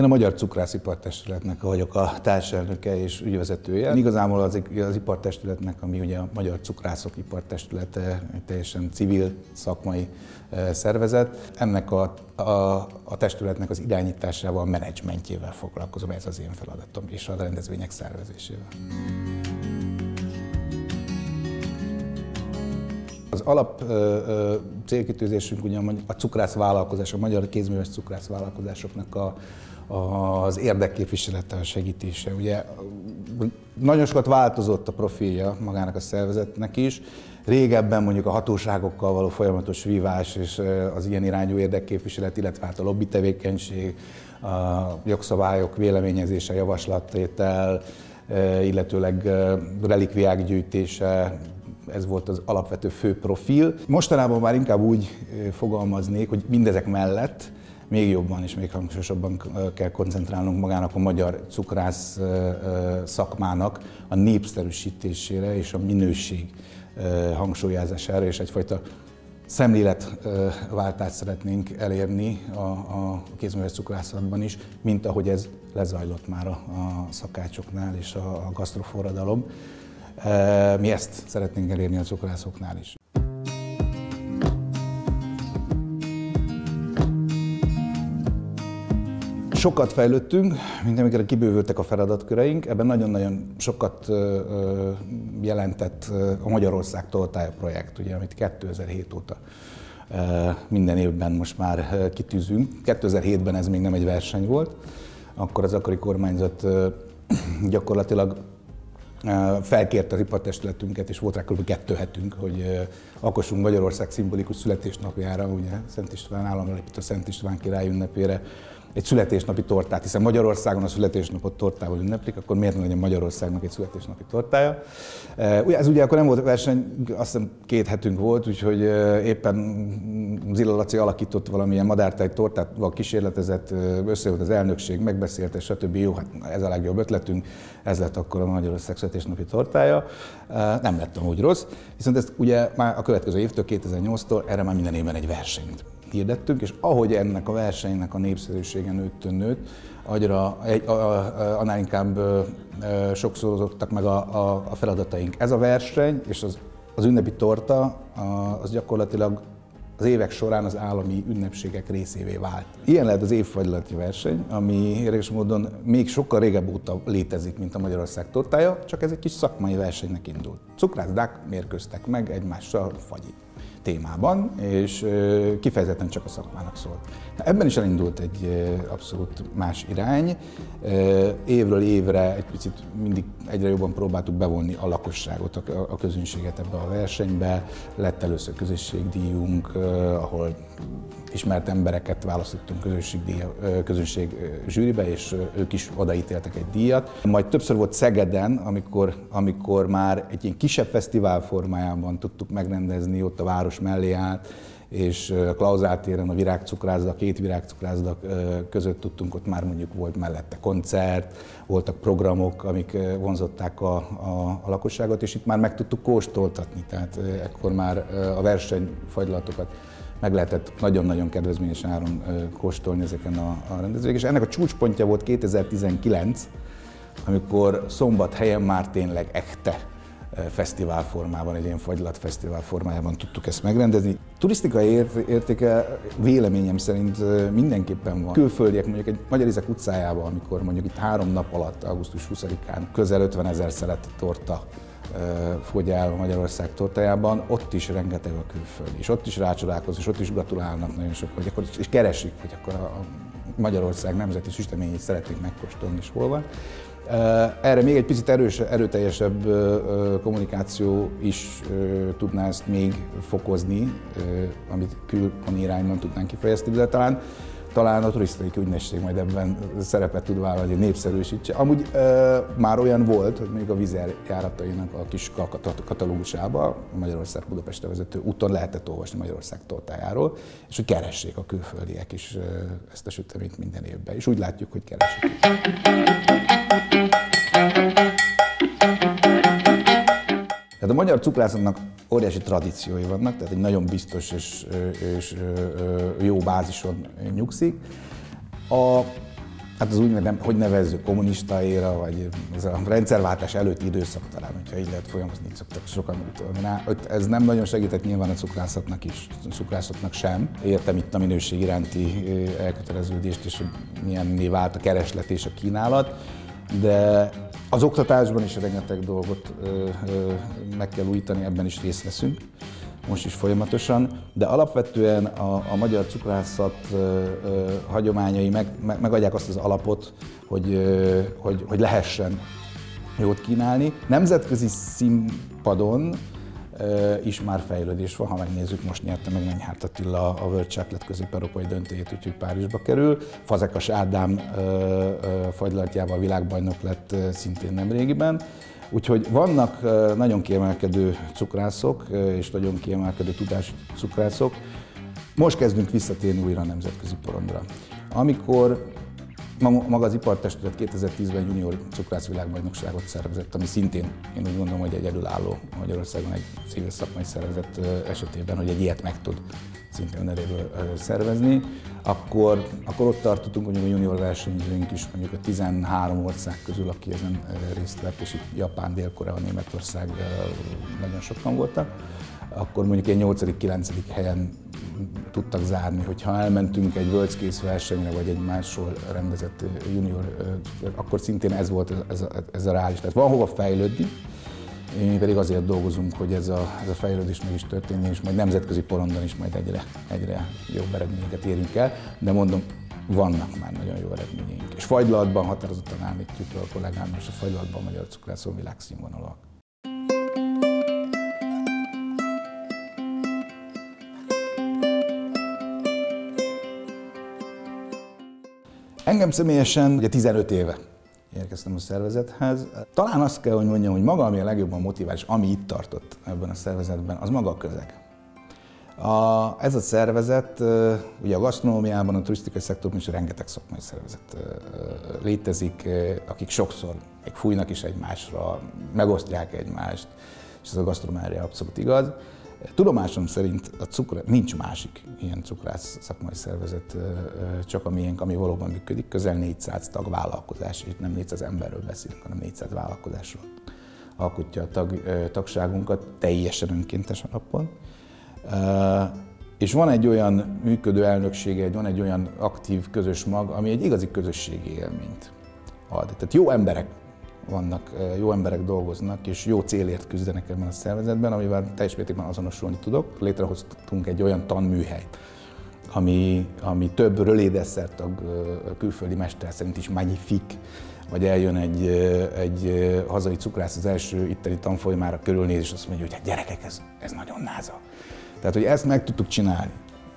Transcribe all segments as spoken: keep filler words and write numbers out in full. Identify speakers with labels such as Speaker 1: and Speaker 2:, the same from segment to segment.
Speaker 1: Én a Magyar Cukrászipartestületnek vagyok a társelnöke és ügyvezetője. Igazából az, az ipartestületnek, ami ugye a Magyar Cukrászok Ipartestülete, egy teljesen civil, szakmai szervezet. Ennek a, a, a testületnek az irányításával, a menedzsmentjével foglalkozom, ez az én feladatom, és a rendezvények szervezésével. Az alap ö, ö, célkitűzésünk ugye a cukrászvállalkozás, a magyar kézműves cukrászvállalkozásoknak a, a, az érdekképviselete, a segítése. Ugye nagyon sokat változott a profilja magának a szervezetnek is. Régebben mondjuk a hatóságokkal való folyamatos vívás és az ilyen irányú érdekképviselet, illetve hát a lobby tevékenység, a jogszabályok véleményezése, javaslattétel, illetőleg relikviák gyűjtése, ez volt az alapvető fő profil. Mostanában már inkább úgy fogalmaznék, hogy mindezek mellett még jobban és még hangsúlyosabban kell koncentrálnunk magának a magyar cukrász szakmának a népszerűsítésére és a minőség hangsúlyozására, és egyfajta szemléletváltást szeretnénk elérni a, a kézműves cukrászatban is, mint ahogy ez lezajlott már a, a szakácsoknál és a, a gasztroforradalom. Mi ezt szeretnénk elérni a cukrászoknál is. Sokat fejlődtünk, mint amikor kibővültek a feladatköreink, ebben nagyon-nagyon sokat jelentett a Magyarország Tortája projekt, ugye, amit kétezer-hét óta minden évben most már kitűzünk. kétezer-hétben ez még nem egy verseny volt, akkor az akkori kormányzat gyakorlatilag felkérte az ipartestületünket, és volt rá kb. kettő hetünk, hogy alkossunk Magyarország szimbolikus születésnapjára, ugye Szent István, államralépítő Szent István király ünnepére egy születésnapi tortát, hiszen Magyarországon a születésnapot tortával ünneplik, akkor miért ne legyen Magyarországnak egy születésnapi tortája. Ez ugye akkor nem volt verseny, azt hiszem két hetünk volt, úgyhogy éppen Zilla Laci alakított valamilyen madártáj tortával kísérletezett, összejött az elnökség, megbeszélte, stb. Jó, hát ez a legjobb ötletünk, ez lett akkor a Magyarország születésnapi tortája. Nem lett amúgy rossz, viszont ezt ugye már a következő évtől, kétezer-nyolctól erre már minden évben egy versenyt hirdettünk, és ahogy ennek a versenynek a népszerűsége nőtt, nőtt, agyra, egy, a, a, annál inkább sokszorozottak meg a, a, a feladataink. Ez a verseny és az, az ünnepi torta, a, az gyakorlatilag az évek során az állami ünnepségek részévé vált. Ilyen lehet az évfordulati verseny, ami érdekes módon még sokkal régebb óta létezik, mint a Magyarország tortája, csak ez egy kis szakmai versenynek indult. Cukrászdák mérkőztek meg egymással fagyi témában, és kifejezetten csak a szakmának szólt. Ebben is elindult egy abszolút más irány. Évről évre egy picit mindig egyre jobban próbáltuk bevonni a lakosságot, a közönséget ebbe a versenybe. Lett először közösségdíjunk, ahol ismert embereket választottunk közönség, közönség zsűribe, és ők is odaítéltek egy díjat. Majd többször volt Szegeden, amikor, amikor már egy ilyen kisebb fesztivál formájában tudtuk megrendezni, ott a város mellé állt, és a Klauzál téren a virágcukrászda, a két virágcukrászda között tudtunk, ott már mondjuk volt mellette koncert, voltak programok, amik vonzották a, a, a lakosságot, és itt már meg tudtuk kóstoltatni, tehát ekkor már a versenyfagylatokat meg lehetett nagyon-nagyon kedvezményes áron kóstolni ezeken a, a rendezvényeken. És ennek a csúcspontja volt kétezer-tizenkilenc, amikor Szombathelyen már tényleg ekte fesztivál formában, egy ilyen fagylatfesztivál formájában tudtuk ezt megrendezni. Turisztikai értéke véleményem szerint mindenképpen van. Külföldiek mondjuk egy Magyar Ízek utcájában, amikor mondjuk itt három nap alatt, augusztus huszadikán közel ötvenezer szelet torta fogy el Magyarország tortájában, ott is rengeteg a külföldi, és ott is rácsodálkoznak, és ott is gratulálnak nagyon sok, hogy akkor, és keresik, hogy akkor a Magyarország nemzeti süteményét szeretnék megkóstolni, és hol van. Erre még egy picit erős, erőteljesebb kommunikáció is tudná ezt még fokozni, amit külhoni irányban tudnánk kifejezni, de talán Talán a turisztikai ügynökség majd ebben szerepet tud vállalni, hogy népszerűsítse. Amúgy e, már olyan volt, hogy még a Vizer járatainak a kis katalógusában a Magyarország-Budapestre vezető úton lehetett olvasni Magyarország tortájáról, és hogy keressék a külföldiek is ezt a süteményt minden évben. És úgy látjuk, hogy keresik. Tehát a magyar cukrászatnak óriási tradíciói vannak, tehát egy nagyon biztos és, és jó bázison nyugszik. A hát az úgy, nem, hogy nevezzük, kommunista éra, vagy ez a rendszerváltás előtti időszak talán, hogyha így lehet fogalmazni, így szoktak sokan rá. Ez nem nagyon segített nyilván a cukrászatnak is, a cukrászatnak sem. Értem itt a minőség iránti elköteleződést, és hogy milyenné vált a kereslet és a kínálat, de az oktatásban is rengeteg dolgot ö, ö, meg kell újítani, ebben is részt veszünk, most is folyamatosan, de alapvetően a, a magyar cukrászat ö, ö, hagyományai meg, meg, megadják azt az alapot, hogy, ö, hogy, hogy lehessen jót kínálni. Nemzetközi színpadon ö, is már fejlődés van, ha megnézzük, most nyerte meg Menyhárt Attila a World Chocolate közép-európai döntőjét, úgyhogy Párizsba kerül. Fazekas Ádám ö, ö, fagylaltjával világbajnok lett ö, szintén nemrégiben. Úgyhogy vannak nagyon kiemelkedő cukrászok és nagyon kiemelkedő tudású cukrászok. Most kezdünk visszatérni újra a nemzetközi porondra. Amikor maga az ipartestület kétezer-tízben junior cukrász világbajnokságot szervezett, ami szintén én úgy gondolom, hogy egy egyedülálló Magyarországon egy civil szakmai szervezet esetében, hogy egy ilyet meg tud szintén önerőből szervezni, akkor, akkor ott tartottunk, hogy a junior versenyzőink is mondjuk a tizenhárom ország közül, aki ezen részt vett, és itt Japán, Dél-Korea, Németország nagyon sokan voltak, akkor mondjuk egy nyolcadik-kilencedik helyen tudtak zárni. Hogyha elmentünk egy WorldScale versenyre, vagy egy máshol rendezett junior, akkor szintén ez volt ez a, ez a reális. Tehát van hova fejlődni, mi pedig azért dolgozunk, hogy ez a, ez a fejlődés meg is történjen, és majd nemzetközi porondon is majd egyre, egyre jobb eredményeket érünk el, de mondom, vannak már nagyon jó eredményeink. És fagylaltban határozottan állítjuk a kollégám, és a fagylaltban a magyar cukrászok világszínvonalúak. Engem személyesen ugye tizenöt éve érkeztem a szervezethez. Talán azt kell, hogy mondjam, hogy maga, ami a legjobban motivál, és ami itt tartott ebben a szervezetben, az maga a közeg. A, ez a szervezet, ugye a gasztronómiában, a turisztikai szektorban is rengeteg szakmai szervezet létezik, akik sokszor még fújnak is egymásra, megosztják egymást, és ez a gasztronómiára abszolút igaz. Tudomásom szerint a cukr... nincs másik ilyen cukrász szakmai szervezet, csak a miénk, ami valóban működik. Közel négyszáz tagvállalkozás, és nem négyszáz emberről beszélünk, hanem négyszáz vállalkozásról alkotja a tag, tagságunkat teljesen önkéntes alapon. És van egy olyan működő elnöksége, van egy olyan aktív közös mag, ami egy igazi közösségi élményt ad. Tehát jó emberek vannak, jó emberek dolgoznak, és jó célért küzdenek ebben a szervezetben, amivel teljes mértékben azonosulni tudok. Létrehoztunk egy olyan tanműhelyt, ami, ami több rölé-desszerttag külföldi mester szerint is magnifik, vagy eljön egy, egy hazai cukrász az első itteni tanfolyamára, körülnéz, és azt mondja, hogy hát gyerekek, ez, ez nagyon náza. Tehát, hogy ezt meg tudtuk csinálni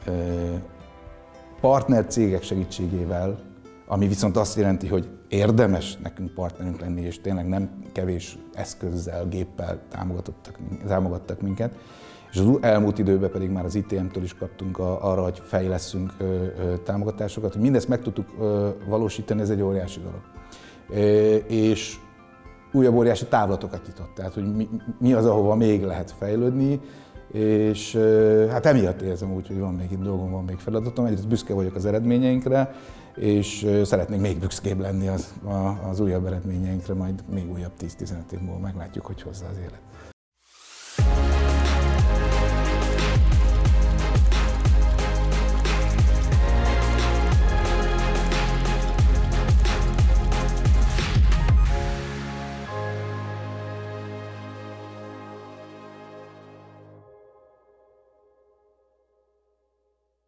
Speaker 1: partner cégek segítségével, ami viszont azt jelenti, hogy érdemes nekünk partnerünk lenni, és tényleg nem kevés eszközzel, géppel támogatottak, támogattak minket. És az elmúlt időben pedig már az I T M-től is kaptunk a, arra, hogy fejlesszünk ö, ö, támogatásokat. Hogy mindezt meg tudtuk ö, valósítani, ez egy óriási dolog. É, és újabb óriási távlatokat nyitott, tehát hogy mi, mi az, ahova még lehet fejlődni, és ö, hát emiatt érzem úgy, hogy van még itt dolgom, van még feladatom. Egyrészt büszke vagyok az eredményeinkre, és szeretnék még büszkébb lenni az, az újabb eredményeinkre, majd még újabb tíz-tizenöt év múlva meglátjuk, hogy hozza az élet.